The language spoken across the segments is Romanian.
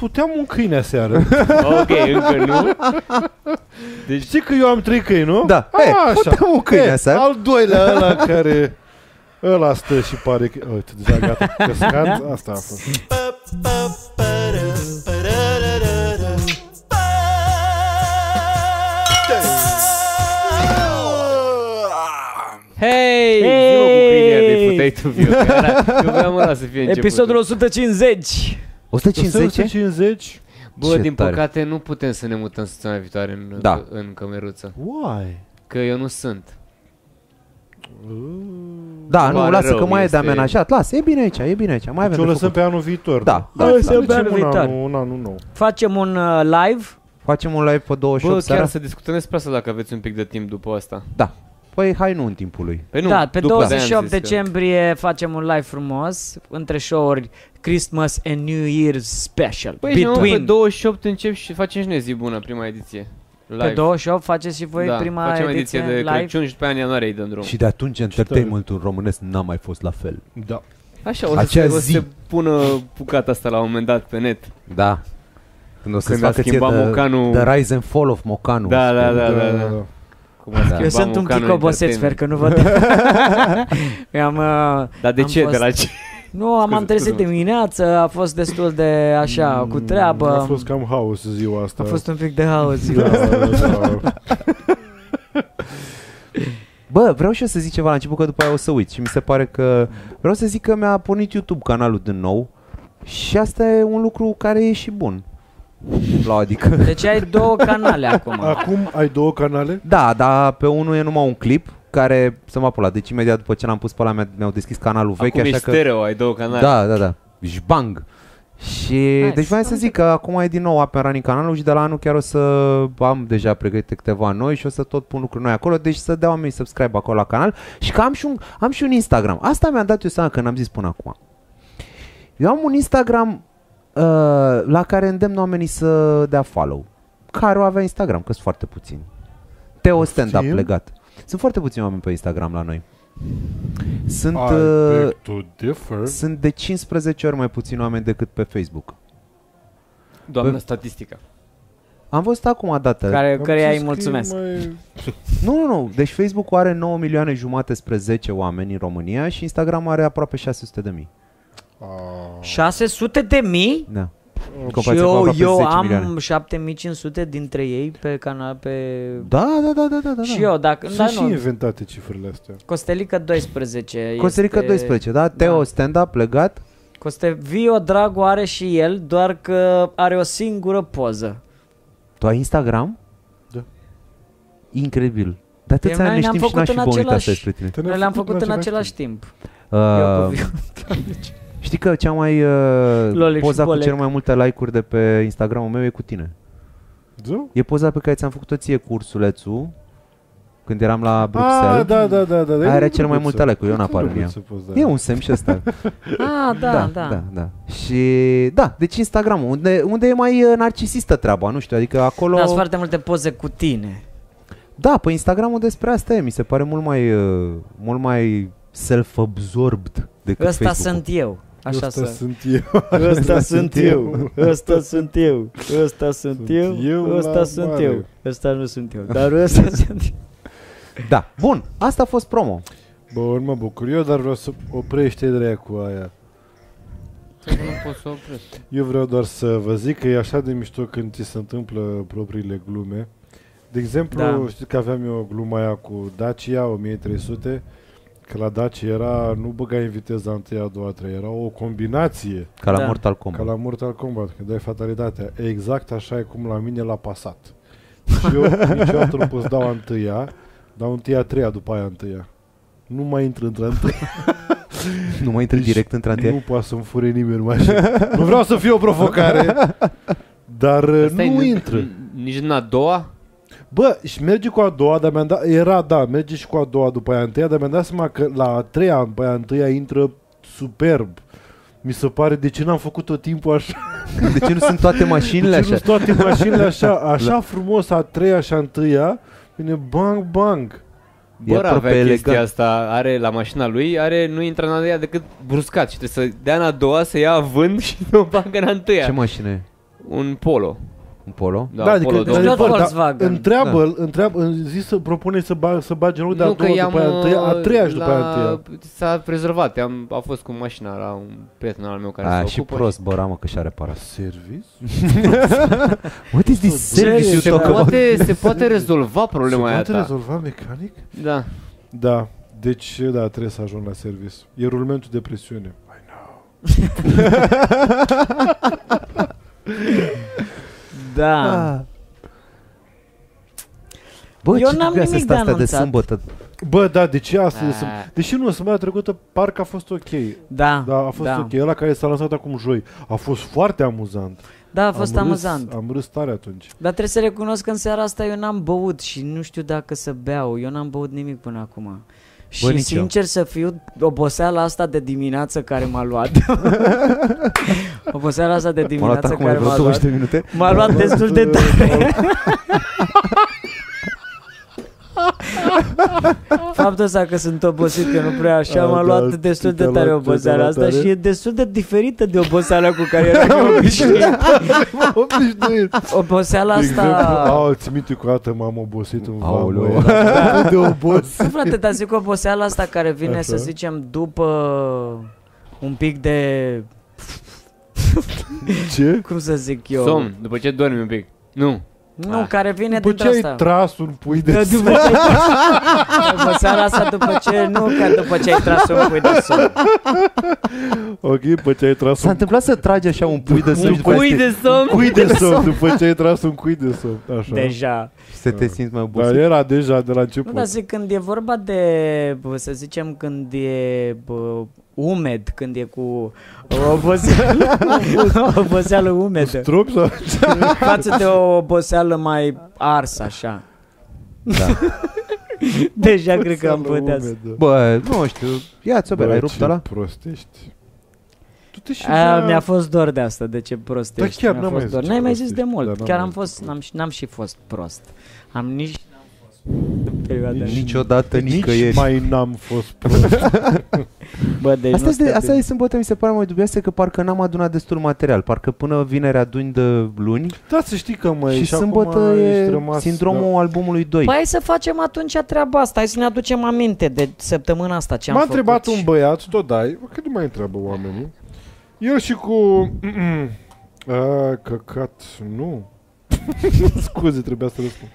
puteam un câine aseară. Ok, încă nu. Deci știi că eu am 3 câini, nu? Da, puteam un câine aseară. Al doilea ăla care... Ăla stă și pare că... Uite, deja gata, căscat, asta a fost. Hei! Zi-mă cu câinea de puteai tu viu. Eu vreau ăla să fie început. Episodul 150. 150? Bă, Ce din tare. păcate nu putem să ne mutăm săptămâna viitoare în cămeruță. Why? Că eu nu sunt. Da, nu, Pare lasă rău, că mai e de este- amenajat. Lasă, e bine aici, e bine aici. Mai avem Ce o de lăsăm făcut. pe anul viitor. Da, da. Hai să Facem pe anul viitor. un anul nou. Facem un live. Facem un live pe 28 Bă, seara? chiar să discutăm despre asta dacă aveți un pic de timp după asta. Da. Păi hai nu în timpul lui. Păi nu, Da, pe după, de-aia am 28 zis că- decembrie facem un live frumos între show-uri Christmas and New Year's special. Păi și pe Between 28 încep și facem și noi zi bună, prima ediție. Live. pe 28 faceți și voi Da, prima facem ediție ediție de live. Crăciun și după aia în ianuarie îi dăm drum. Și de atunci entertainmentul românesc n-a mai fost la fel. Da. Așa, o să, Acea o să zi. se pună bucata asta la un moment dat pe net. Da. Când o să-ți Când a facă ție schimbat Mocanu. The Rise and Fall of Mocanu. Da, da, da, Da, da, da, da. da. Cum a Da. schimbat Eu sunt un Mocanu pic obosit, sper Entertainment. că nu văd. Dar de am ce? fost- De la ce? Nu, am trezit scuze-mă. dimineață, a fost destul de așa, cu treabă. A fost cam haos ziua asta. A fost un pic de haos. Da, da. Bă, vreau și eu să zic ceva la început, că după aia o să uit. Și mi se pare că... Vreau să zic că mi-a pornit YouTube canalul din nou. Și asta e un lucru care e și bun. Adică... Deci ai două canale acum. Acum ai 2 canale? Da, dar pe unul e numai un clip care să mă apula. Deci imediat după ce l-am pus pe ăla mi-au deschis canalul vechi. Acum așa ești că... stereo, ai două canale. Da, da, da. Jbang. Și deci vreau să zic că acum e din nou up and running canalul și de la anul chiar o să am deja pregătite câteva noi și o să tot pun lucruri noi acolo, deci să dea oamenii subscribe acolo la canal și că am și un Instagram. Asta mi-am dat eu seama că n-am zis până acum. Eu am un Instagram la care îndemn oamenii să dea follow. Care o avea Instagram, că sunt foarte puțini. Teo Stand-up Știm. legat. Sunt foarte puțini oameni pe Instagram la noi. Sunt I beg to differ. sunt de 15 ori mai puțini oameni decât pe Facebook. Doamna statistica. Am văzut acum dată. Căreia îi Scrie mulțumesc. mai- Nu. Deci Facebook are 9 milioane jumate spre 10 oameni în România și Instagram are aproape 600 de mii. 600 de mii? Da. În Și comparație cu aproape eu 10 am milioane. 7500 dintre ei pe canal pe... Da. Și eu, dacă... Sunt Da, și nu. inventate cifrele astea. Costelică 12 Costelică este... 12, da? Teo stand-up legat. Vio Dragu are și el, doar că are o singură poză. Tu ai Instagram? Da. Incredibil. De atâția Noi ani ne ne-am știm și n-aș făcut fi în bonit același- asta despre tine. Noi le-am făcut în același timp. Eu Uh, cu Vio. știi că cea mai Lolic și poza cu Bolec. cel mai multe like-uri de pe Instagramul meu e cu tine. Da? E poza pe care ți-am făcut-o ție cu ursulețul când eram la Bruxelles. Ah, da. Aia are cel mai multe like-uri, eu n-apar în ea. E un semn și ăsta. Ah, da. Și da, deci Instagramul, unde e mai narcisistă treaba, nu știu, adică acolo... Da, sunt foarte multe poze cu tine. Da, pe Instagramul despre asta e, mi se pare mult mai self-absorbed decât Ăsta Facebook-ul. sunt eu. Așa Asta să... sunt eu. Ăsta sunt eu. Ăsta sunt eu. Ăsta sunt eu. eu Ăsta la sunt mare. eu. Ăsta nu sunt eu. Dar ăsta sunt eu. Da, bun, asta a fost promo. Bun, mă bucur eu, dar vreau să oprește dracu aia. Nu pot să opresc. Eu vreau doar să vă zic că e așa de mișto când ți se întâmplă propriile glume. De exemplu, Da. știți că aveam eu gluma aia cu Dacia 1300, că la Dacia era, nu băgai în viteza întâia, a doua, a treia, era o combinație, Ca la Da. Mortal ca Kombat. la Mortal Kombat, când dai fatalitatea. Exact așa e cum la mine la Passat. Și eu niciodată nu pot să dau a întâia, dau întâia a treia după aia întâia. Nu mai intră între întâia. Nu mai intri Deci direct în trantier? Nu poate să-mi fure nimeni numai așa. Nu vreau să fie o provocare, dar nu intră. Nici în a doua? Bă, și merge cu a doua, dar mi-am dat, merge și cu a doua după aia întâia, dar mi-am dat seama că la a treia după aia întâia intră superb. Mi se pare, de ce n-am făcut tot timpul așa? De ce nu sunt toate mașinile De ce nu așa? sunt toate mașinile așa frumos, a treia și a întâia, vine bang, bang. E Bă, aproape avea chestia elegant. asta, are la mașina lui, nu intră în a doua decât bruscat și trebuie să dea în a doua, să ia având și nu o bagă în a întâia. Ce mașină e? Un Polo. Un Polo? Da, adică Polo Deci 2000. tot Volkswagen. Întreabă, zi să propune să bage în loc de a Nu, doua că după aia a treia, a treia și după aia a treia. S-a rezolvat. A fost cu mașina la un prieten al meu care se Și ocupă. prost, bă, ramă că și-a reparat. Service? What is this service Se you talk about? se poate rezolva problema aia Se poate ta. rezolva mecanic? Da. Da. Deci, da, trebuie să ajung la service. E rulmentul de presiune. I know. Da. Bă, Eu ce n-am trebuia să nimic stai de asta de anunțat. sâmbătă? Bă, da, deci asta Ah. deși nu, săptămâna trecută parcă a fost ok. Da. Da, a fost ok. Ăla care s-a lansat acum joi. A fost foarte amuzant. Da, a fost amuzant. Am râs tare atunci. Dar trebuie să recunosc că în seara asta eu n-am băut și nu știu dacă să beau. Eu n-am băut nimic până acum. Și nici sincer să fiu, oboseala asta de dimineață care m-a luat. Oboseala asta de M-a luat dimineață acum care vreo m-a 20 luat. de minute. M-a luat destul de tare. Faptul ăsta că sunt obosit, că nu prea așa, m-a luat destul de tare oboseala asta și e destul de diferită de oboseala cu care eram obișnuit. Obișnuit. Oboseala De exemplu, asta... ți minte că o dată m-am obosit în Aoleu. vamă. Era de obosit. Nu, frate, dar zic oboseala asta care vine, Așa. să zicem, după un pic de... Ce? Cum să zic eu? Somn, după ce dormi un pic. Nu. Nu, care vine După dintre ce ai asta. tras un pui de Da, somn. după ce oboseala asta după ce... Nu, că după ce ai tras un pui de somn. Ok, după ce ai tras S-a un întâmplat să tragi așa un pui de somn și după aia Cui să te- de somn? cui de somn. După ce ai tras un cui de somn. Așa. Deja. și să te simți mai Dar obosit. era deja de la Nu, început. dar zic, când e vorba de, să zicem, când e umed, când e cu oboseală umedă, Strop sau... față de o oboseală mai arsă, așa. Da. Deja cred că am putea să... Bă, nu știu, ia-ți-o bere, ai rupt ăla? prost ești. Tu te și Mi-a fost dor de asta, de ce prost Da, ești. chiar Mi-a n-am fost mai dor. zis N-ai mai prost zis de ești, mult. da, n-am Chiar mai am zis. fost, n-am și fost prost. Am nici n-am fost în perioada Nici- Niciodată, Nici nicăieri. mai n-am fost prost. Bă, deci Asta e sâmbătă, mi se pare mai dubioasă că parcă n-am adunat destul material. Parcă până vineri aduni de luni Da, să știi că mai și sâmbătă acum e ești rămas, sindromul albumului 2. Păi hai să facem atunci treaba asta. Hai să ne aducem aminte de săptămâna asta ce am M-a făcut. întrebat și- un băiat, tot dai, că nu mai întreabă oamenii. El și cu... căcat, nu. Scuze, trebuia să răspund.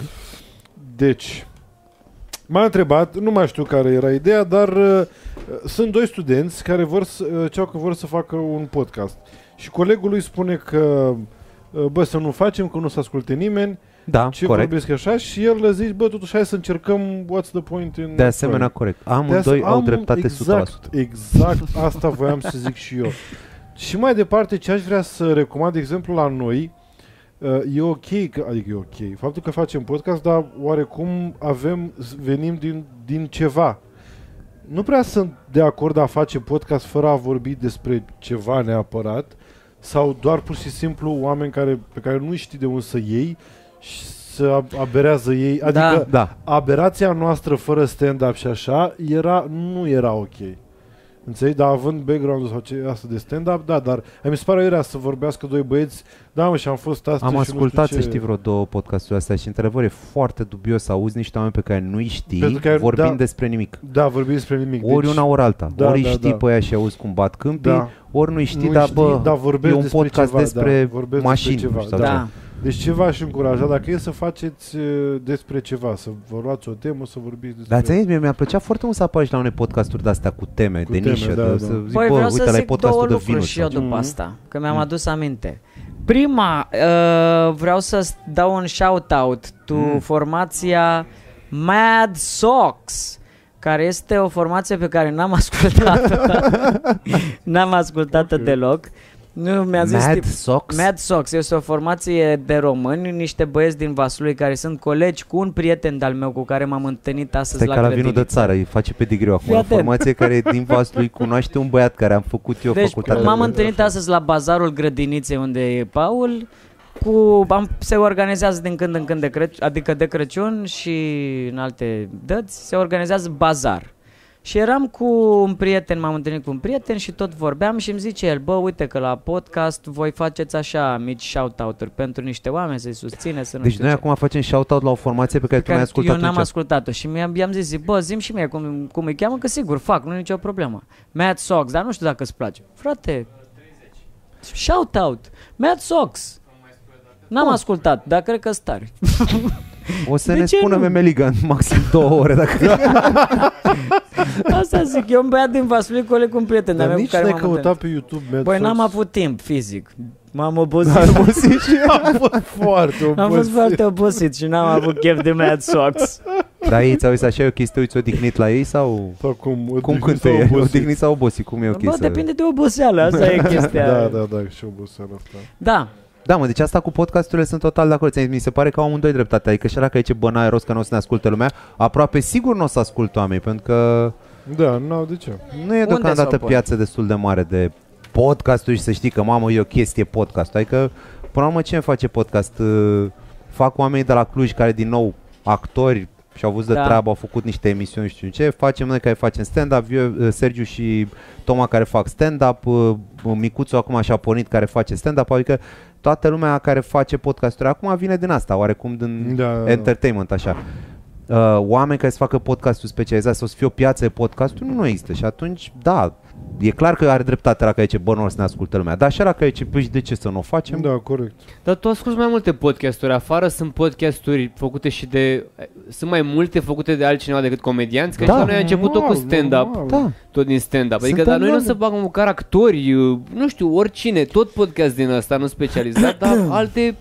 Deci, m-a întrebat, nu mai știu care era ideea, dar sunt doi studenți care vor să facă un podcast. Și colegul lui spune că bă, să nu facem, că nu se asculte nimeni, Da, ce corect. vorbesc așa, și el le zice, bă, totuși hai să încercăm what's the point in... De asemenea, corect. Amândoi au dreptate 100%. Exact, asta voiam să zic și eu. Și mai departe, ce aș vrea să recomand, de exemplu, la noi, e ok, adică e ok, faptul că facem podcast, dar oarecum venim din ceva. Nu prea sunt de acord a face podcast fără a vorbi despre ceva neapărat, sau doar pur și simplu oameni pe care nu știi de unde să iei și să aberează ei. Adică Da. aberația noastră fără stand-up și așa nu era ok. Înțelegi? Dar având background-ul sau asta de stand-up, da, dar mi se pare era să vorbească doi băieți, da, mă, și am fost asta Am și ascultat, nu să știu știi, vreo două podcasturi astea și într-adevăr e foarte dubios să auzi niște oameni pe care nu-i știi Pentru că, vorbind da, despre nimic. Da, vorbim despre nimic. Ori una, ori alta. Da, Ori da, știi da. pe aia și auzi cum bat câmpii, Da. ori nu-i știi, Nu dar știi, bă, dar vorbesc e un despre podcast ceva, despre da, vorbesc mașini. despre ceva, nu știu, Da. Deci ceva aș încuraja, dacă e să faceți despre ceva, să vă luați o temă, să vorbiți despre... Dar ți-am zis, mi-a plăcea foarte mult să apari și la unele podcasturi de-astea cu teme, Cu de teme, nișă, da, de, da. să zic, Păi bă, vreau uite, să la zic două podcastul de lucruri vinuri. și eu sau- după asta, că mi-am adus aminte. Prima, vreau să dau un shout-out to formația Mad Socks, care este o formație pe care n-am ascultat-o. N-am ascultat-o deloc. Nu mi-a zis Mad Socks? Mad Socks este o formație de români, niște băieți din Vaslui care sunt colegi cu un prieten de-al meu cu care m-am întâlnit astăzi Stai la ca la vinul de grădiniță. țară, îi face pedigriu acum. Fii O atent. formație care e din Vaslui cunoaște un băiat care am făcut eu Deci facultatea. m-am de- întâlnit astăzi la bazarul grădiniței unde e Paul. Se organizează din când în când adică de Crăciun și în alte dăți se organizează bazar. Și eram cu un prieten, m-am întâlnit cu un prieten și tot vorbeam și îmi zice el, bă, uite că la podcast voi faceți așa mici shout-out-uri pentru niște oameni să-i susține, să nu Deci știu noi ce. acum facem shout-out la o formație pe care tu n-ai ascultat Eu n-am atunci. ascultat-o și i-am zis, bă, zi-mi și mie cum îi cheamă, că sigur fac, nu e nicio problemă. Mad Socks, dar nu știu dacă îți place. Frate, shout-out, Mad Socks. N-am ascultat, dar cred că stare. O să De ne ce spună nu? Memeliga în maxim 2 ore dacă... Asta zic, eu un băiat din Vaslui, coleg cu un prieten de-a Dar meu cu nici care n-ai m-am căutat întâlnit. pe YouTube Mad Băi, n-am Socks? avut timp fizic. M-am obosit. Am obosit și Am fost foarte obosit. Am fost foarte obosit și n-am avut chef de Mad Socks. Dar ei ți-au zis așa, e ok să te uiți odihnit la ei sau... Sau cum Cum cântă ei? Odihnit sau obosit? Cum e ok Bă, să... depinde de oboseală, asta e chestia. Da, și oboseala asta. Da. Da, mă, deci asta cu podcasturile sunt total de acord. Mi se pare că au amândoi dreptate. Adică și dacă aici bă, n-ai rost că nu o să ne asculte lumea, aproape sigur nu o să asculte oameni, pentru că Da, n-au de ce. nu e deocamdată s-au pus? piață destul de mare de podcasturi și să știi că, mamă, e o chestie podcast. Adică, până la urmă, cine face podcast? Fac oamenii de la Cluj care, din nou, actori și-au văzut de treabă, au făcut niște emisiuni, știu ce. Facem noi care facem stand-up, Sergiu și Toma care fac stand-up, Micuțu acum și-a pornit care face stand-up, adică toată lumea care face podcasturi acum vine din asta, oarecum din entertainment, așa. Oameni care să facă podcasturi specializați sau să fie o piață de podcasturi, nu există și atunci, da, e clar că are dreptate la care zice, bă, nu o să ne ascultă lumea, dar așa la care zice, păi de ce să nu o facem? Da, corect. Dar tu asculti mai multe podcasturi afară, sunt podcasturi făcute și de... Sunt mai multe făcute de altcineva decât comedianți, că Da. noi am început tot cu stand-up, Da. tot din stand-up. Adică, Suntem dar noi nu o noi. să bagăm măcar actori, nu știu, oricine, tot podcast din ăsta, nu specializat, dar alte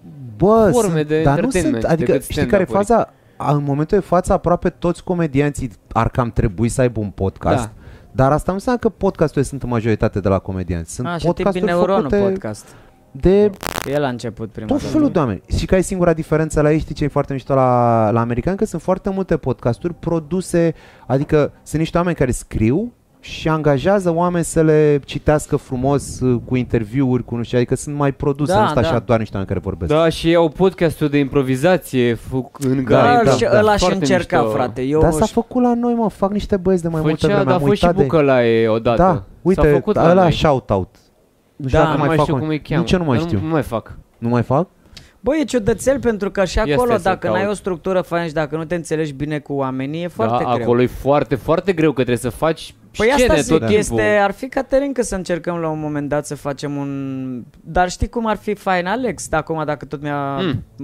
Bă, forme de dar nu entertainment sunt, adică decât știi care e stand-up-uri. faza? În momentul de față aproape toți comedianții ar cam trebui să aibă un podcast. Da. Dar asta nu înseamnă că podcasturile sunt în majoritate de la comedianți. Sunt Și Tibi podcasturi Neuronul făcute podcast. de El a început prima tot felul de oameni. Și care e singura diferență la ei, știi ce e foarte mișto la americani? Că sunt foarte multe podcasturi produse, adică sunt niște oameni care scriu și angajează oameni să le citească frumos cu interviuri, cu nu știu, adică sunt mai produse, Da, nu sunt așa da. doar niște oameni care vorbesc. Da, și au podcastul de improvizație în Da, care... Ăla și foarte încerca, mișto. frate. Eu Dar s-a făcut la noi, mă, fac niște băieți de mai multă Făcea, vreme, dar a am fost și uitat de... Bucălaie odată. Da, S-a uite, făcut la ăla noi. shout-out. Nu știu Da, dacă Nu mai fac știu un- cum îi cheamă. Nici eu nu mai știu. Nu mai fac. Nu mai fac? Băi, e ciudățel pentru că și Ia acolo, stai să dacă caut. n-ai o structură faină și dacă nu te înțelegi bine cu oamenii, e foarte Da, greu. acolo e foarte, foarte greu că trebuie să faci Păi scene asta tot zic, timpul. ar fi Caterinca să încercăm la un moment dat să facem un... Dar știi cum ar fi fain, Alex? Dacă tot mi-a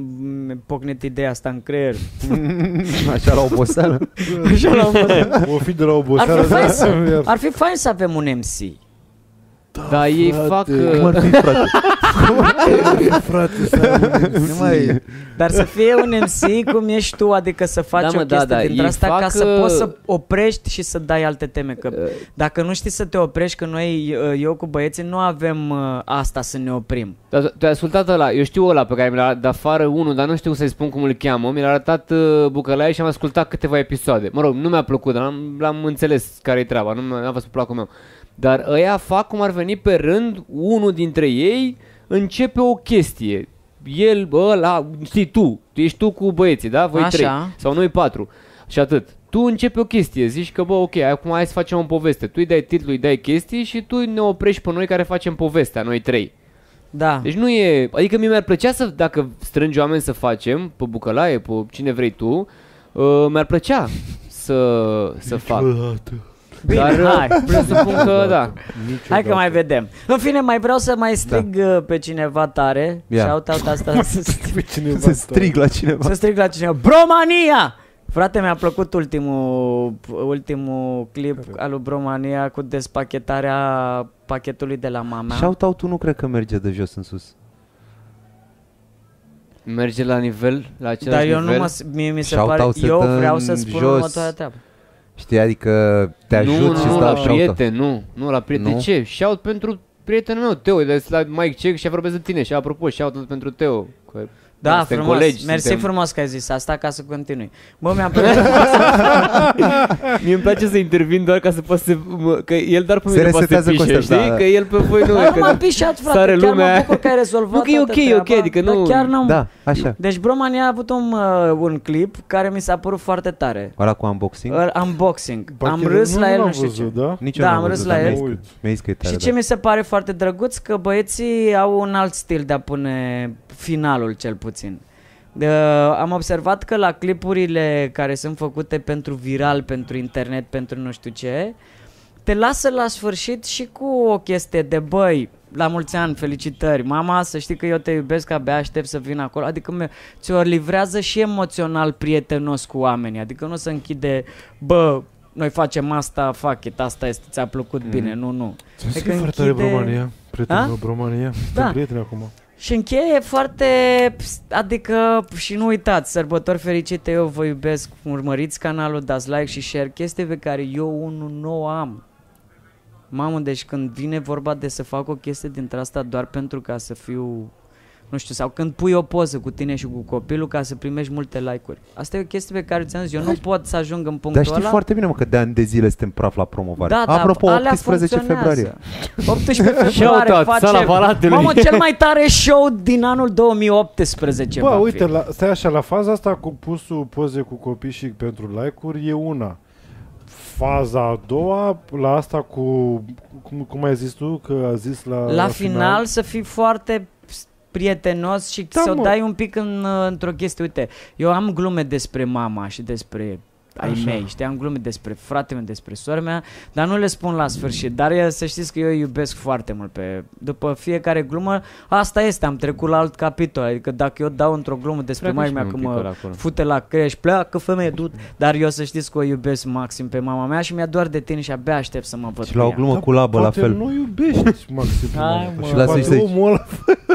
pocnit ideea asta în creier. Așa la oboseală? Așa la un moment. O fi de la oboseală. Ar fi fain să avem un MC. Da, ei fac... Cum ar fi, frate? Nu mai... Dar să fie un MC cum ești tu, adică să faci Da, mă, o chestie da, dintre ei asta fac, ca să poți să oprești și să dai alte teme. Că dacă nu știi să te oprești, că noi, eu cu băieții, nu avem asta să ne oprim. Dar tu ai ascultat ăla, eu știu ăla pe care mi l-a dat afară unul, dar nu știu cum să-i spun cum îl cheamă. Mi l-a arătat Bucălaie și am ascultat câteva episoade. Mă rog, nu mi-a plăcut, dar l-am înțeles care-i treaba, nu mi-a fost pe placul meu. Dar ăia fac cum ar veni pe rând, unul dintre ei începe o chestie. El, ăla, știi tu ești tu cu băieții, da? Voi Așa. 3 sau noi 4 și atât. Tu începi o chestie, zici că bă, ok, acum hai să facem o poveste. Tu îi dai titlul, îi dai chestii și tu ne oprești pe noi care facem povestea, noi 3. Da. Deci nu e, adică mie mi-ar plăcea să, dacă strângi oameni să facem, pe Bucălaie, pe cine vrei tu, mi-ar plăcea să fac. Bine, Dar hai. presupun că da. Hai că mai vedem. În fine, mai vreau să mai strig pe cineva tare. Ia. Shout-out asta. Pe cineva Se strig la cineva. Să strig la cineva. Bromania! Frate, mi-a plăcut ultimul clip al lui Bromania cu despachetarea pachetului de la mama. Shout-out-ul nu cred că merge de jos în sus. Merge la nivel, la Dar același eu nivel. mie mi se Shout-out pare, se eu dă vreau în să spun jos. următoarea treabă. Știi, adică te ajut și nu îți la dau shout-out. prieten, nu la prieten. Nu? De ce? Shout pentru prietenul meu, Teo, de la Mike Check și a vorbesc de tine. Și apropo, shout pentru Teo. Că Da, Suntem frumos. colegi, Mersi suntem- frumos că ai zis asta ca să continui. Bă, mi-am plăcut. Mie îmi place să intervin doar ca să pot să... Că el doar pe Se mine poate să resetează pișe, concept, știi? da. Că el pe voi nu... Nu că m-am pișat, frate, sare chiar lumea. mă bucur că ai rezolvat Nu, că e toată ok, e ok, treaba. adică Dar nu- chiar n-am... Da, așa. Deci Bromania a avut un clip care mi s-a părut foarte tare. Ăla cu unboxing? Unboxing. Ba, Am chiar râs la el, l-am nu știu văzut, ce. da? Nici eu Da, n-am am râs văzut, la dar el. mi-ai zis că e tare, Și ce da. mi se pare foarte drăguț, că băieții au un alt stil de a pune finalul, cel puțin. Am observat că la clipurile care sunt făcute pentru viral, pentru internet, pentru nu știu ce, te lasă la sfârșit și cu o chestie de băi, la mulți ani, felicitări, mama, să știi că eu te iubesc, abia aștept să vin acolo. Adică ți-o livrează și emoțional prietenos cu oamenii. Adică nu se închide, bă, noi facem asta, fuck it, asta este, ți-a plăcut bine, nu. Ți-am Adică scris foarte tare închide- Bromania. Prietenul A? meu Bromania. Suntem Da. prieteni acum. Și încheie foarte, adică, și nu uitați, sărbători fericite, eu vă iubesc, urmăriți canalul, dați like și share, chestii pe care eu unul nu am. Mamă, deci când vine vorba de să fac o chestie dintre asta doar pentru ca să fiu, nu știu, sau când pui o poză cu tine și cu copilul ca să primești multe like-uri. Asta e o chestie pe care ți-am zis, eu nu pot să ajung în punctul Dar știi ăla. foarte bine, mă, că de ani de zile suntem praf la promovare. Da, Apropo, alea 18 funcționează. februarie. 18 februarie Shout-out, Sala Palatului. Mamă, cel mai tare show din anul 2018. Bă, va fi. uite, stai așa, la faza asta cu pusul poze cu copii și pentru like-uri e una. Faza a doua, la asta cu, cum ai zis tu, că a zis la final să fii foarte prietenos și Da, să o mă. dai un pic într-o chestie. Uite, eu am glume despre mama și despre ai Așa. mei, știi, am glume despre fratele meu, despre sora mea, dar nu le spun la sfârșit, dar să știți că eu îi iubesc foarte mult după fiecare glumă, asta este, am trecut la alt capitol, adică dacă eu dau într-o glumă despre Pleacă maică și mea mie un că pic mă acolo. fute la creș, pleacă femeie, du dar eu să știți că o iubesc maxim pe mama mea și mi-a doar de tine și abia aștept să mă văd Și cu la o ea. glumă cu labă la Poate fel. nu iubești, Maxim. Hai, mă. Și la Poate să-i zici. omul ăla...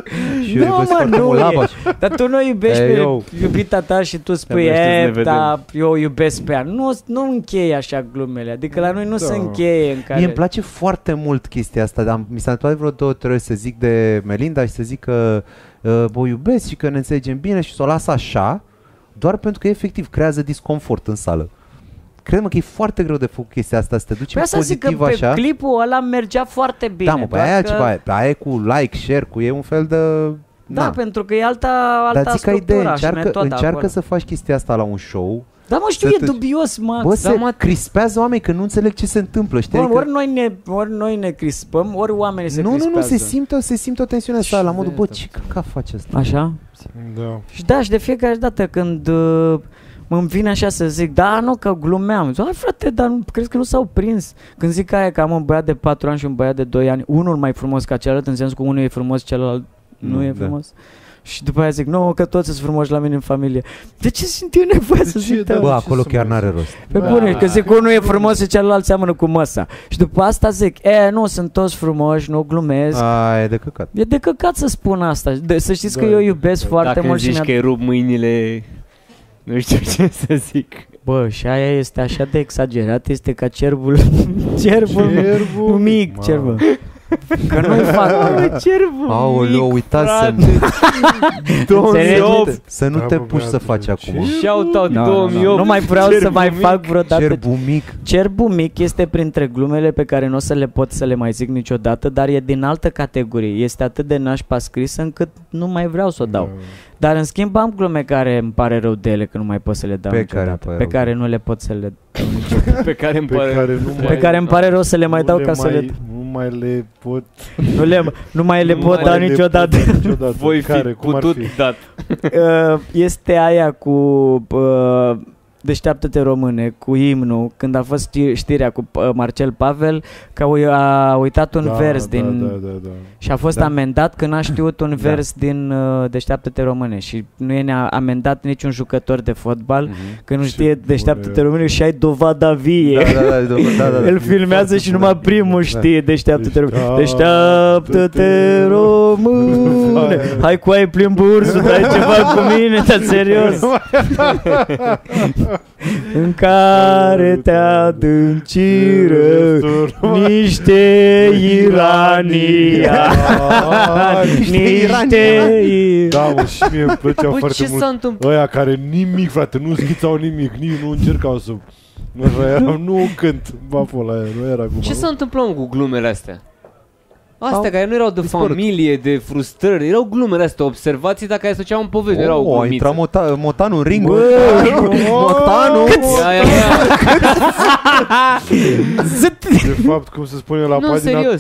Și eu Nu, iubesc mă, foarte nu mult e. laba. Dar tu nu iubești Ei, pe eu. iubita ta și tu spui, Abia aștept să ne vedem. da, eu o iubesc pe ea. Nu încheie așa glumele, adică la noi nu se încheie în care... Mie îmi place foarte mult chestia asta, dar mi s-a întâmplat vreo 2-3 ori să zic de Melinda și să zic că o iubesc și că ne înțelegem bine și să o las așa, doar pentru că efectiv creează disconfort în sală. Crede-mă că e foarte greu de făcut chestia asta, să te duci Păi în asta zic că pozitiv pe așa. clipul ăla mergea foarte bine. Da, mă, pe doar aia că- ceva, pe aia e cu like, share, cu e un fel de... Da, Na. pentru că e alta Dar zic ca idee, structura și metoda încearcă acolo. să faci chestia asta la un show. Da, mă, știu, să e te- dubios, Max. Bă, da, se mă, crispează oameni că nu înțeleg ce se întâmplă, știi? bă, Adică- ori noi ne crispăm, ori oamenii se nu, crispează. se simte o tensiune asta la modul, bă, de ce căcat face asta? Așa? Da. Și da, și de fiecare dată când îmi vine așa să zic, da, nu, că glumeam. Zic, hai frate, dar crezi că nu s-au prins? Când zic aia că am un băiat de 4 ani și un băiat de 2 ani, unul mai frumos ca celălalt, în sensul că unul e frumos, celălalt nu e Da. frumos. Și după aia zic, nu, că toți sunt frumoși la mine în familie. De ce simt eu nevoie să ce, zic? da? Bă, ce acolo să chiar mai n-are zici? rost. Pe bune, că zic unul e frumos și celălalt seamănă cu măsa. Și după asta zic, nu, sunt toți frumoși, nu glumesc. E de căcat. E de căcat să spun asta. Să știți că Da, eu iubesc da. foarte Dacă mult îmi și zici că îi rup mâinile, nu știu ce să zic. Bă, și aia este așa de exagerat, este ca cerbul Cerbul mic, Mamă. cerbul. Că nu-i fac. Cerbul Aoleu, uitați să nu Da, te bă, puși să băiatule, faci acum. ce? Shout-out Nu, 2008. nu mai vreau să mai mic. fac vreodată. Cerbul mic. Cerbul mic este printre glumele pe care nu o să le pot să le mai zic niciodată, dar e din altă categorie. Este atât de nașpa scrisă încât nu mai vreau să o dau. Dar în schimb am glume care îmi pare rău de ele că nu mai pot să le dau Pe care niciodată. îmi pare Pe rău. care nu le pot să le dau niciodată. Pe care îmi Pe pare... care nu Pe mai, care îmi pare rău să le mai nu dau ca să le... Nu mai le pot Nu mai le Nu pot mai da le niciodată. pot da niciodată. Voi Care, fi cum ar putut fi? dat. Este aia cu Deșteaptă-te române, cu imnul, când a fost știrea cu Marcel Pavel, că a uitat un vers din... Da. Și a fost Da. amendat când a știut un vers din Deșteaptă-te române. Și nu e amendat niciun jucător de fotbal, că nu Ce știe bune Deșteaptă-te e. române și ai dovada vie. Da. El filmează și numai primul știe Deșteaptă-te române. Deșteaptă-te Deșteaptă-te române. bune. Hai cu aia plimbă ursul, dai ceva cu mine, dar serios. În care te adânciră niște Irania. Niște Da, mă, și mie îmi plăcea Bă, foarte ce mult s-a întâmplat? ăia care nimic, frate, nu schițau nimic, nici nu încercau să... Nu cânt, baful ăla, nu era cum... Ce s-a întâmplat mă, cu glumele astea? Astea care nu erau de familie, de frustrări, erau glumele astea, observații dacă ai făceau în povesti, nu erau a glumițe. intrat Motanu în ring. Motanu! Ia. De fapt, cum se spune la Nu, pagina... serios.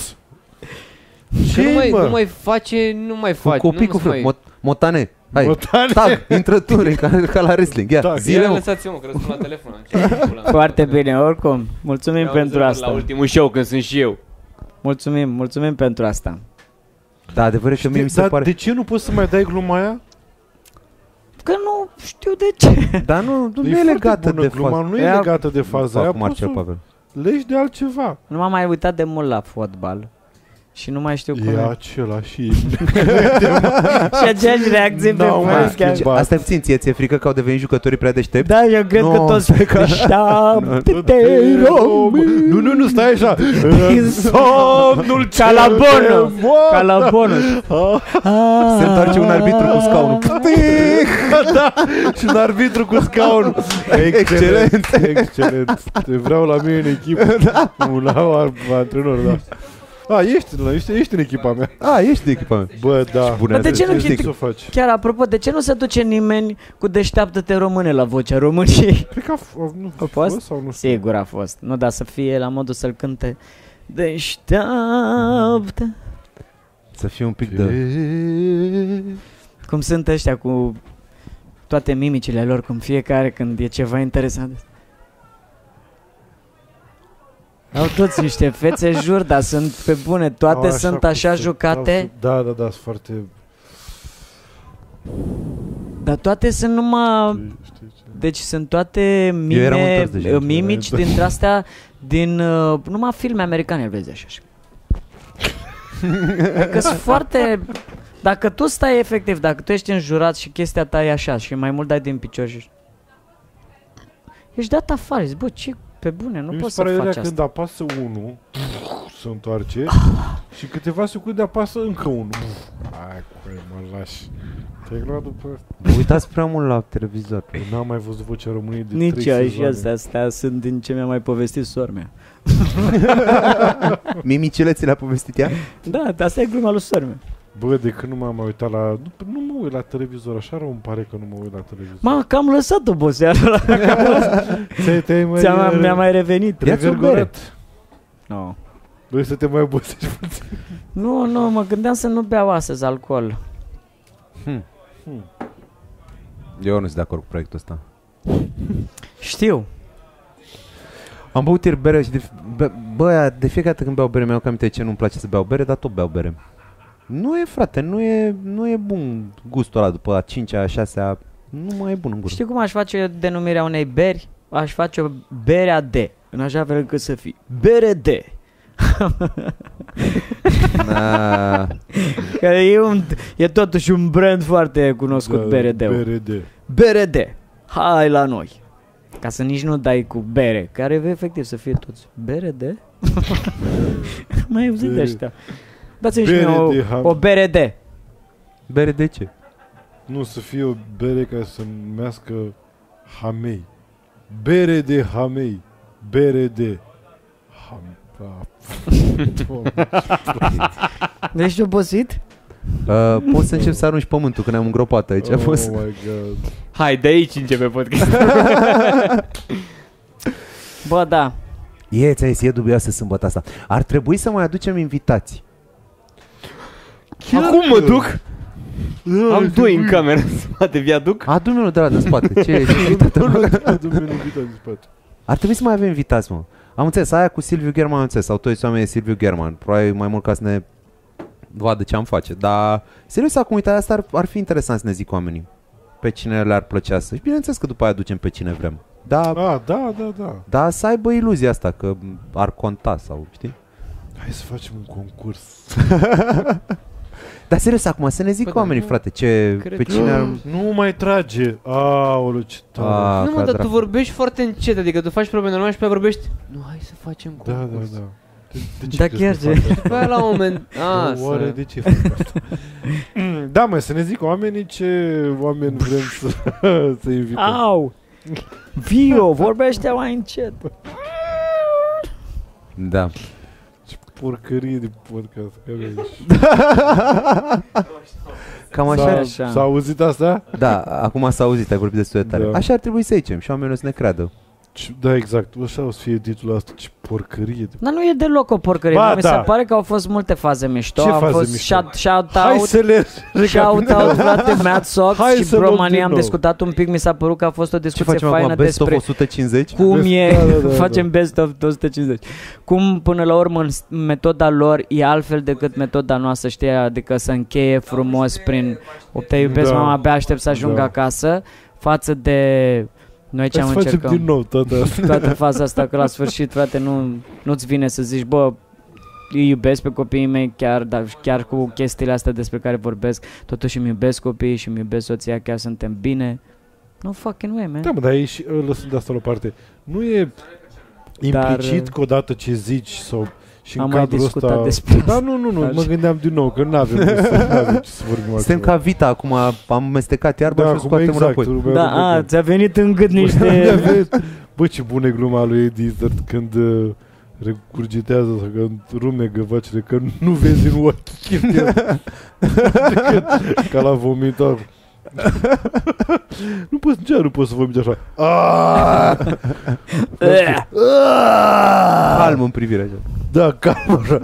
Ce, Nu mai face, nu mai face. Copii cu mai... Motane. Hai, Motane. tag, intră tu ca la wrestling. Ia, Tag. zile, mă. Lăsați-mă, că răspund la telefon. Foarte bine, oricum. Mulțumim pentru La asta. ultimul show, când sunt și eu. Mulțumim pentru asta. Da, adevărat că mie mi se Dar pare... de ce nu poți să mai dai gluma aia? Că nu știu de ce. Dar nu e foarte legată bună de gluma, fază. nu e legată de faza aia, Fac cu poți să Marcel Pavel. legi de altceva. Nu m-am mai uitat de mult la fotbal. Și nu mai știu cum E e. același. Și aceeași reacție pe N-au mai față. chiar. schimbat. Asta e puțin, ție frică că au devenit jucătorii prea deștepți? Da, eu cred că toți așteaptă-te, România. Nu, stai așa. În somnul Ca la cel bonus. de moarte. Ca la bonus. Se întoarce un arbitru cu scaunul. Da, și un arbitru cu scaunul. Excelent. Te vreau la mine în echipă. Un antrenor, da. Ești în echipa mea. Ești de echipa mea. Bă, da. Bună, Dar de ce nu știi chiti- să o faci? Chiar apropo, de ce nu se duce nimeni cu Deșteaptă-te române la Vocea României? Cred că nu A fost? sau nu știu. Sigur a fost. Nu, dar să fie la modul să-l cânte Deșteaptă. Să fie un pic de... Cum sunt ăștia cu toate mimicile lor, cum fiecare când e ceva interesant. Au toți niște fețe, jur, dar sunt pe bune. Toate sunt așa jucate, Da, sunt foarte... dar toate sunt numai... Deci sunt toate eram întors deja. mimici dintre astea din numai filme americane, îl vezi așa. Că sunt foarte... Dacă tu stai efectiv, dacă tu ești înjurat și chestia ta e așa și mai mult dai din picior și... Ești dat afară, zici, bă, ce pe bune, nu poți să faci asta. când apasă unul, se întoarce și câteva secunde apasă încă unul. Hai, mă lași. Te-ai luat după asta. Uitați prea mult la televizor. N-am mai văzut Vocea României de Nici 3 eu, și sezoane. astea sunt din ce mi-a mai povestit sora mea. Mimicile ți le-a povestit ea? Da, asta e gluma lui sora mea. Bă, de când nu m-am mai uitat la... Nu mă uit la televizor, așa rău îmi pare că nu mă uit la televizor. Mă, că am lăsat oboseala la mi-a mai revenit. Ia-ți o bere. No. Vrei să te mai obosești puțin? Nu, mă gândeam să nu beau astăzi alcool. Eu nu sunt de acord cu proiectul ăsta. Știu. Am băut ieri bere și de fiecare dată când beau bere mi-au aminte ce nu-mi place să beau bere, dar tot beau bere. Nu e, frate, nu e bun gustul ăla după a 5-a, a 6-a, nu mai e bun în gură. Știi cum aș face denumirea unei beri? Aș face o berea de, în așa fel încât să fie bere de. Că e totuși un brand foarte cunoscut, BRD-ul. BRD. BRD. Hai la noi. Ca să nici nu dai cu bere, care efectiv să fie toți BRD. Mai auzit de ăștia. Dați-mi și mie o BRD. Bere de ce? Nu, să fie o bere care să numească Hamei. Bere de Hamei. BRD. Ești obosit? Poți să încep să arunci pământul, că ne-am îngropat aici. Oh my God. Hai, de aici începe podcast. Bă, da. E dubioasă sâmbătă asta. Ar trebui să mai aducem invitații. Acum mă duc. Am doi în cameră în spate, viaduc. Adu-mi unul de la din spate. Ce Ar trebui să mai avem invitați, mă. Am înțeles, aia cu Silviu German, am înțeles, sau toți oamenii Silviu German. Probabil mai mult ca să ne vadă ce am face. Dar, serios, acum uitați, asta ar fi interesant să ne zic oamenii. Pe cine le-ar plăcea să... Și bineînțeles că după aia aducem pe cine vrem. Da. Dar să aibă iluzia asta, că ar conta sau, știi? Hai să facem un concurs. Dar serios, acum să ne zic oamenii, frate, ce... Cred Pe că- cine ar... Nu mai trage. Aoleu, ce tare. Nu mă, dar tu vorbești foarte încet, adică tu faci probe normale și pe aia vorbești. Nu, hai să facem Da, concurs. da, da. De Da, crezi chiar că fac asta? Pe aia la un moment... Oare de ce fac asta? Da, mă, să ne zic oamenii ce oameni vrem să invităm. Au! Vio, vorbește mai încet. Da. Ce porcărie de podcast care ești. Cam așa. Așa. S-a auzit asta? Da, acum s-a auzit, ai vorbit destul de tare. Da. Așa ar trebui să zicem și oamenii o să ne creadă. Da, exact. Așa o să fie titlul ăsta. Ce porcărie de... Dar nu e deloc o porcărie. Ba, Mi da. se pare că au fost multe faze mișto. Ce Au faze fost mișto? shout-out. Hai să le Shout-out, frate, Mad Socks Hai și să luăm Bromania. din Am nou. discutat un pic, mi s-a părut că a fost o Ce discuție facem faină acum? Best of despre 150? cum e, Da. facem best of 250. Cum până la urmă metoda lor e altfel decât metoda noastră, știi, adică să încheie frumos prin te iubesc, Da. mama, abia aștept să ajung Da. acasă, față de noi ce Hai am să facem încercat. din nou toată asta. Toată faza asta, că la sfârșit, frate, nu-ți vine să zici, bă, îi iubesc pe copiii mei chiar, dar chiar cu chestiile astea despre care vorbesc, totuși îmi iubesc copiii și îmi iubesc soția, chiar suntem bine. No fucking way, man. Da, mă, dar e și, lăsând de asta la o parte, nu e implicit că odată ce zici sau și în Am mai cadrul discutat ăsta... despre Da, nu, Așa. mă gândeam din nou, că n-avem ce să vorbim Suntem ca Vita, acum am amestecat iarba și o acum scoatem exact, înapoi. urmează Da, de- ți-a venit în gât Da, niște... vezi? Bă, ce bună e gluma lui Eddie Izzard când recurgitează sau când rumegă vacile, că nu vezi în ochi chestia asta. Ca la vomitar. Nu poți să vomiti așa. Calm în privire așa. Da, calm așa.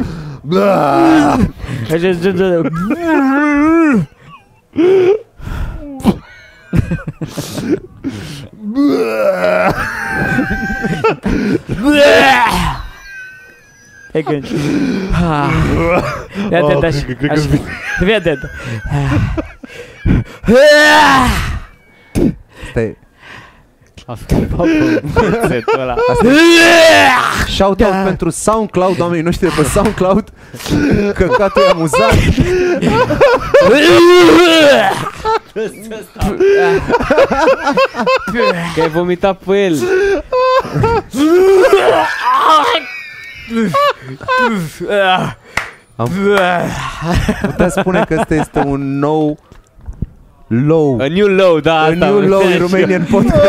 Hai că... Ia te dași. Cred că Ia te Stai. Setul ăla. Shout-out pentru SoundCloud, oamenii noștri de pe SoundCloud. Căcatul e amuzant. Că ai vomitat pe el. Putea spune că ăsta este un nou low. A new low, da, A asta. new low in Romanian podcast.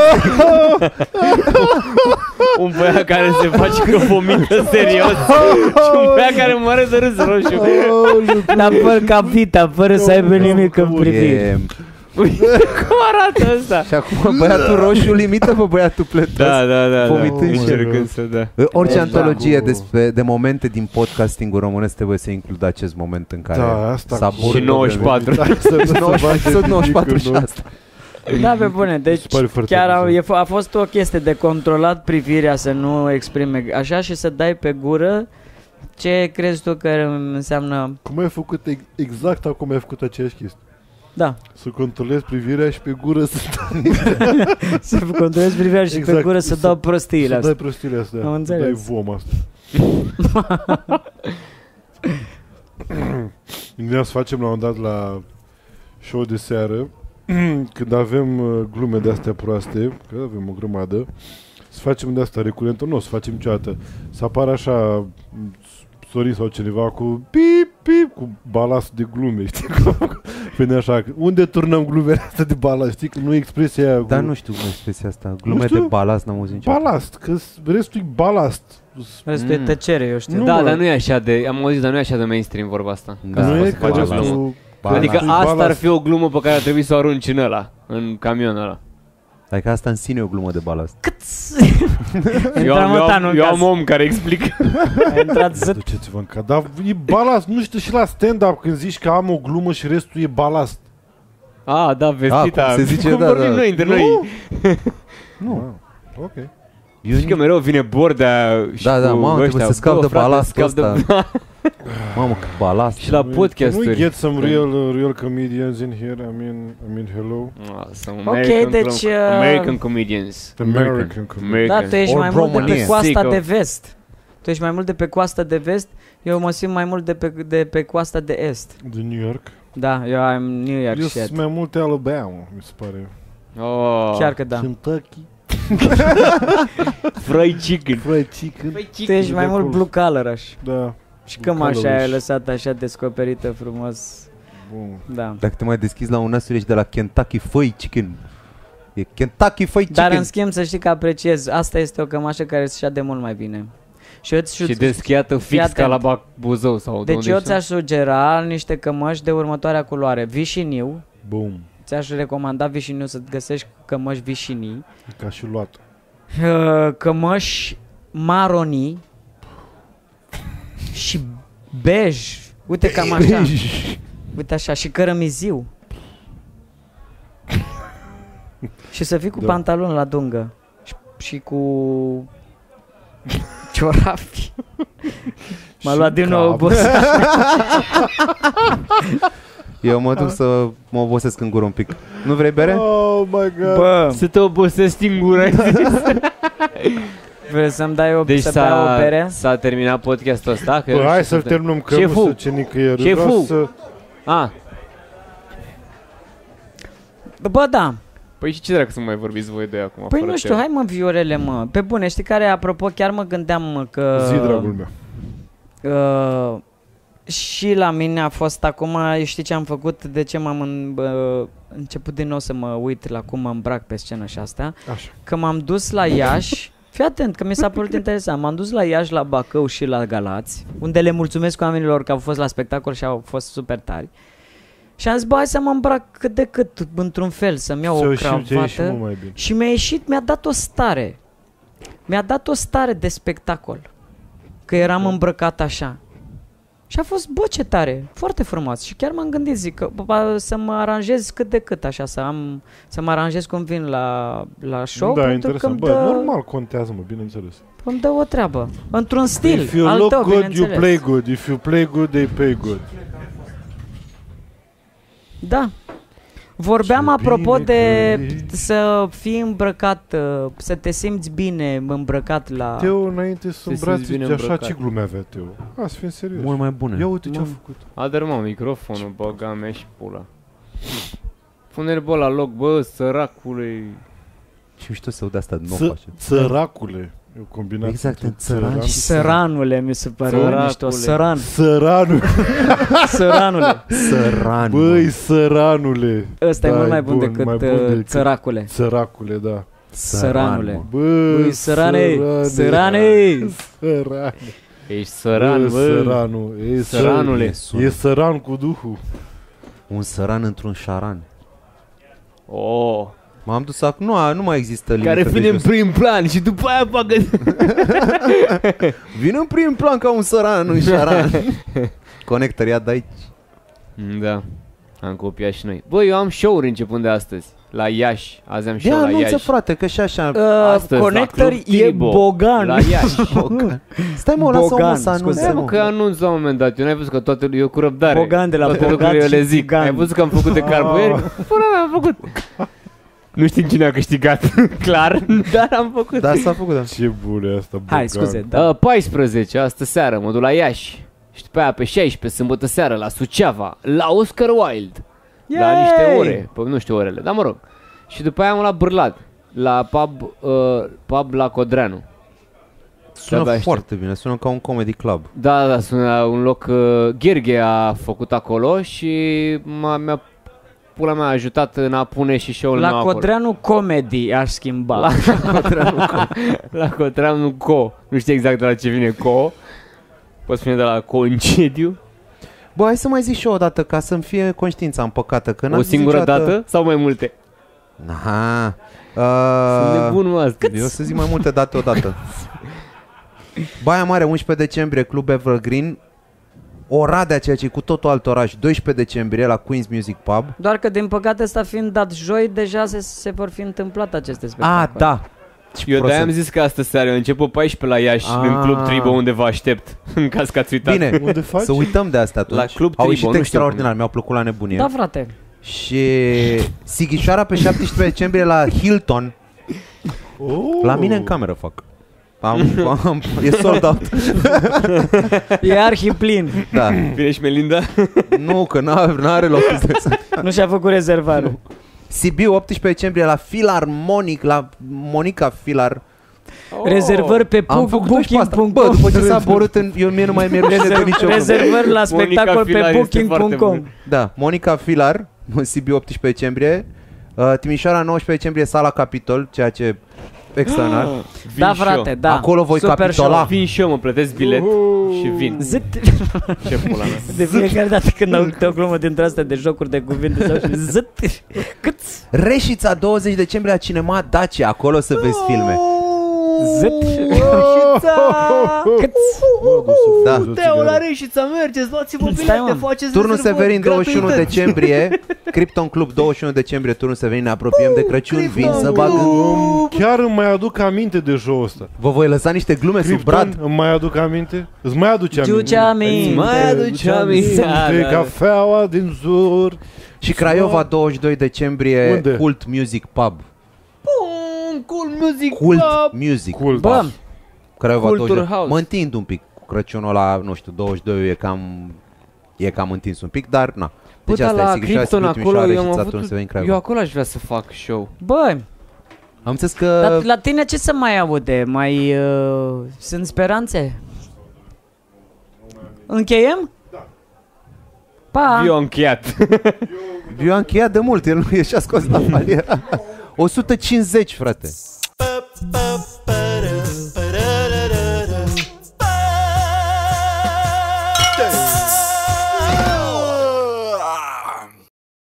Un băiat care se face că vomită serios și un băiat care moare de râs roșu. Dar fără ca Vita, fără să aibă nimic în privire. E... Uite cum arată ăsta. Și acum băiatul roșu limită pe băiatul plătos. Da. Vomitând și încercând să da. Orice Exact. antologie de momente din podcastingul românesc trebuie să includă acest moment în care Da, asta s-a cu- Și bordat. 94. Episod 94 și asta. Da, pe bune, deci pare foarte chiar amuzant. a fost o chestie de controlat privirea, să nu exprime așa și să dai pe gură ce crezi tu că înseamnă, Cum ai făcut exact acum ai făcut aceeași chestie? da, Să controlezi privirea și pe gură să să controlezi privirea și pe Exact, gură să să- dau prostiile să astea. dai prostiile astea. Am înțeles. Dai vom asta. Gândeam să facem la un dat la show de seară când avem glume de-astea proaste, că avem o grămadă, să facem de-asta recurentă, nu o să facem niciodată. Să apară așa Sorin sau cineva cu pip, pip, cu balast de glume, știi? Vine așa, unde turnăm glumele astea de balast, știi? Că nu e expresia aia cu Dar nu știu cum e expresia asta. Glume știu. de balast n-am auzit niciodată. balast, că restul e balast. Restul e tăcere, eu știu. Nu, Da, mă. dar nu e așa de, am auzit, dar nu e așa de mainstream vorba asta. Da, nu e fost ca balast. restul... Balast. Adică Balast. asta ar Balast. fi o glumă pe care ar trebui să o arunci în ăla, în camionul ăla. Adică asta în sine e o glumă de balast. Eu am om care explică. A intrat zât. Duceți-vă în ca, dar e balast, nu știu, și la stand-up când zici că am o glumă și restul e balast. Ah, da, vestita. cum se zice, cum da, vorbim da. noi între Nu? noi. Nu. Ok. Eu Și că mereu vine Bordea și Da, da, cu mamă, trebuie ăștia, să scap bă, de frate, balastul scap de- ăsta. Mamă, cât balast. Și la Can we podcasturi. get some real comedians in here? I mean hello. Some Ok, American deci, American comedians. American comedians. American. Da, tu ești Or mai mult de pe România. coasta Sico. de vest. Tu ești mai mult de pe coasta de vest, eu mă simt mai mult de pe coasta de est. De New York. Da, eu am New York Eu shit. sunt mai multe Alabama, mi se pare. Oh. Chiar că da. Kentucky, Fried chicken. fried chicken. Tu ești mai mult blue color așa. Da, Și cămașa color aia și- lăsată așa descoperită frumos. bun. Da. Dacă te mai deschizi la un nas, ești de la Kentucky Fried Chicken. E Kentucky Fried Chicken. Dar în schimb să știi că apreciez. Asta este o cămașă care se șade mult mai bine. Și eu Și deschiată fix atent. ca la Buzău sau de Deci unde eu ești? ți-aș sugera niște cămăși de următoarea culoare. Vișiniu. Bum. Ți-aș recomanda vișiniu, să găsești cămăși vișinii. E ca și luat. Cămăși maronii și bej. Uite cam așa. Uite așa. Și cărămiziu. Și să fii cu Da. pantaloni la dungă. Și cu ciorafi. M-a luat din nou cap. obosit. Eu mă duc să mă obosesc în gură un pic. Nu vrei bere? Oh my god. Bă, Să te obosesc din gură. vrei să-mi dai o, Deci să bea o bere? s-a terminat podcastul ăsta. Că Bă, eu hai știu să-l să- terminăm, că nu Șeful. se duce nicăieri. Șeful. Vreau să... Ah, Bă, da. păi și ce dracu să mai vorbiți voi de acum? Păi fără nu știu, tema? hai mă, Viorele, mă. Pe bune, știi care, apropo, chiar mă gândeam mă, că... Zi, dragul meu. Și la mine a fost acum, știi ce am făcut, de ce început din nou să mă uit la cum mă îmbrac pe scenă și astea, Așa. că m-am dus la Iași, fii atent că mi s-a părut interesant, m-am dus la Iași, la Bacău și la Galați, unde le mulțumesc oamenilor că au fost la spectacol și au fost super tari. Și am zis, bă, hai să mă îmbrac cât de cât, într-un fel, să-mi iau o Și ieși mult cravată. mai bine. Și mi-a ieșit, mi-a dat o stare. Mi-a dat o stare de spectacol. Că eram îmbrăcat așa. Și a fost, bă, ce tare, foarte frumos. Și chiar m-am gândit, zic, că să mă aranjez cât de cât așa, să mă aranjez cum vin la show, Da, pentru că interesant. îmi Bă, dă, normal contează, mă, bineînțeles. îmi dă o treabă. Într-un stil, If you al look tău, good, you bineînțeles. play good. If you play good, they pay good. Da. Vorbeam Ce apropo bine de că ești. să fii îmbrăcat, să te simți bine îmbrăcat la... Teo, înainte să Te simți îmbrați, bine așa îmbrăcat. ce glume avea Teo. Hai să fim serios. Mult mai bune. Ia uite ce a Mă. făcut. A mă, microfonul, băga mea și pula. Pune-l, bă, la loc, bă, săracule. Și mișto să aud asta, nu o Ță- face. Țăracule. E o combinație. Exact, între în țăran și Săranule, mi se pare Săracule. mișto. Săran. Săranul. Săranule. Săran. Băi, săranule. Ăsta e Da, mult mai bun mai decât bun decât țăracule. Țăracule, da. Săranule. Bă, Băi, sărane, sărane. Sărane. Ești săran, bă. Săranul. E Săranule. E săran cu duhul. Un săran într-un șaran. Oh, M-am dus acum, nu mai există limită care de vine în jos. prim plan și după aia bagă... Vin în prim plan ca un săran în șaran. Conectăria de aici. Da, am copiat și noi. Bă, eu am show-uri începând de astăzi. La Iași, azi am De show la anunță, Iași. frate, că și așa... Astăzi, Conectări la Club e Tribo, Bogan. La Iași. Bogan. Stai mă, lasă-mă Bogan, să anunțe, Stai mă mă. că anunț la un moment dat. Eu n-ai văzut că toate, eu cu răbdare. Bogan de la toate Bogat lucrurile eu și le zic. Țigan. Ai văzut că am făcut de carboieri? Până mea am făcut. Nu știm cine a câștigat, clar, dar am făcut. Da, s-a făcut, da. Ce bun e asta, Hai, Bogan. scuze, da. 14, astă seară, mă duc la Iași. Și după aia pe 16, sâmbătă seară, la Suceava, la Oscar Wilde. La Yay! niște ore, nu știu orele, dar mă rog. Și după aia am la Bârlad, la pub la Codreanu. Sună De-abia foarte bine, sună ca un comedy club. Da, sună un loc, Gherghe a făcut acolo și pula mea a ajutat în a pune și show-ul meu La acolo. Codreanu Comedy aș schimba. La Codreanu Co. Nu știu exact de la ce vine Co. Poți spune de la concediu. Bă, hai să mai zic și eu o dată, ca să-mi fie conștiința împăcată. Că n-am O zis singură niciodată- dată sau mai multe? Aha. Sunt nebun, mă, astăzi. Eu o să zic mai multe date odată. Baia Mare, 11 decembrie, Club Evergreen. Oradea, ceea ce e cu totul alt oraș, 12 decembrie la Queen's Music Pub. Doar că din păcate ăsta fiind dat joi, deja se vor fi întâmplat aceste spectacole. Ah, da. Eu de-aia am zis că astă seară început 14 la Iași, în Club Tribo, unde vă aștept, în caz că ați uitat. Bine, Unde faci? să uităm de asta atunci. La Club Au Tribo, ieșit nu știu extraordinar, cum. mi-au plăcut la nebunie. Da, frate. Și Sighișoara pe 17 decembrie la Hilton. Oh. La mine în cameră fac. E sold out. E arhiplin. Da. Vine și Melinda? Nu, că n-are loc. Nu și-a făcut rezervare. Sibiu, 18 decembrie la Filarmonic, la Monica Filar. Rezervări pe Am făcut și pe asta. Bă, booking.com. după ce s-a borât mie nu mai mi-e rușine de nicio. Rezervări la spectacol pe Filar este foarte booking.com. bun. Da, Monica Filar, Sibiu, 18 decembrie. Timișoara, 19 decembrie, Sala Capitol, ceea ce extraordinar. Da, frate, da. Acolo voi Super capitola. show. Vin și eu, mă plătesc bilet și vin. Zit. Ce pula mea. De fiecare dată când au câte o glumă dintre astea de jocuri de cuvinte sau și zit. Cât? Reșița, 20 decembrie, la Cinema Dacia, acolo să vezi filme. Zit. Cât? Da. Teo, la Reșița, mergeți, luați-vă Stai, mă. bilete, faceți Turnul rezervări Severin, 21 gratuite. decembrie. Krypton Club, 21 decembrie, Turnul Severin, ne apropiem de Crăciun, vin să bag în... Chiar îmi mai aduc aminte de jocul ăsta. Vă voi lăsa niște glume sub brad. Krypton, îmi mai aduc aminte? Îți mai aduce aminte? Duce aminte. Îți mai aduce aminte. De Da, da. cafeaua din zur. Și Craiova, 22 decembrie, Unde? Cult Music Pub. Cool music. Cult Music Cult. Bă, Craiova, Culture 22. House. Mă întind un pic cu Crăciunul ăla, nu știu, 22 e cam întins un pic, dar na. Bă, Deci dar asta la e Sighișoara, Krypton Sibiu, acolo Timișoara, eu am Reșița, avut... Turnul Severin, Eu Craiova. acolo aș vrea să fac show. bă, Am înțeles dar că... la tine ce să mai aude? Mai sunt speranțe? Încheiem? Da. Pa! Eu am încheiat. Eu am încheiat de mult, el nu e și-a scos la faliera. 150, frate.